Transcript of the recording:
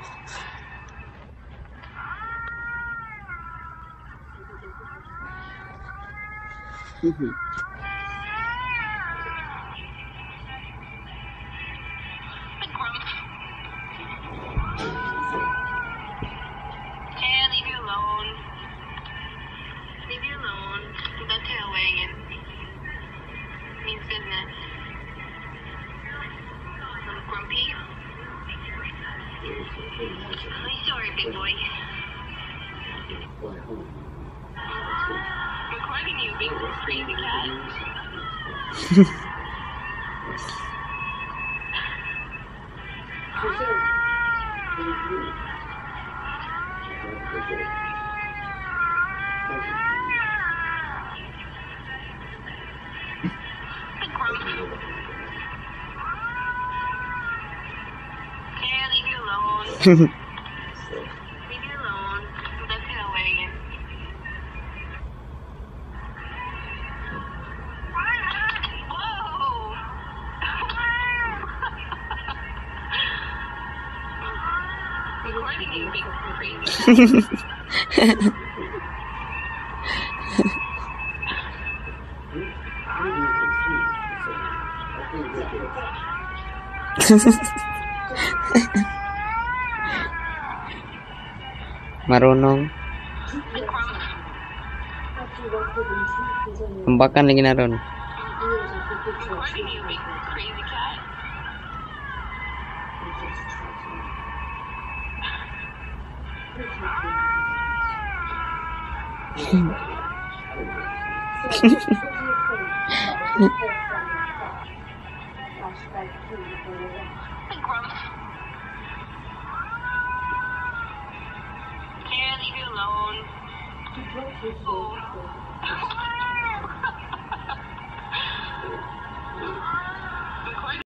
Leave you alone. Leave you alone. That tail wagging means business. Little grumpy. I'm sorry, big boy. Recording you, big crazy cat. Can't leave you alone. Leave you alone. That tail wagging. Whoa! Recording you, big crazy cat. Marunong. Tembakan lagi naron. Recording you, big crazy cat. Can't leave you alone. Oh.